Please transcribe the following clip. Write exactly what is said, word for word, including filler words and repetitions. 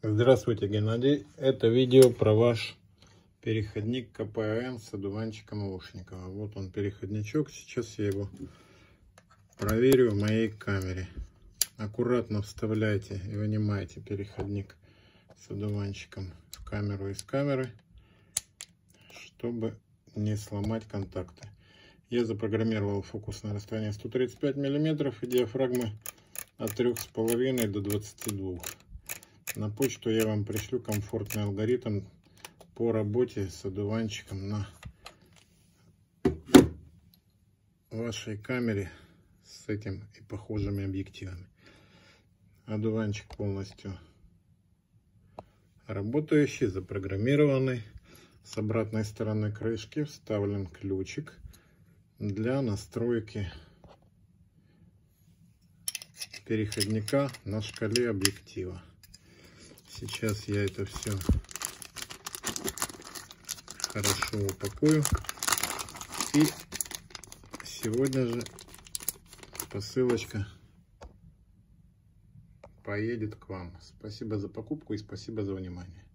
Здравствуйте, Геннадий. Это видео про ваш переходник ка пэ эн с одуванчиком Лушникова. Вот он, переходничок. Сейчас я его проверю в моей камере. Аккуратно вставляйте и вынимайте переходник с одуванчиком в камеру из камеры, чтобы не сломать контакты. Я запрограммировал фокусное расстояние сто тридцать пять миллиметров и диафрагмы от трёх с половиной до двадцати двух. На почту я вам пришлю комфортный алгоритм по работе с одуванчиком на вашей камере с этим и похожими объективами. Одуванчик полностью работающий, запрограммированный. С обратной стороны крышки вставлен ключик для настройки переходника на шкале объектива. Сейчас я это все хорошо упакую, и сегодня же посылочка поедет к вам. Спасибо за покупку и спасибо за внимание.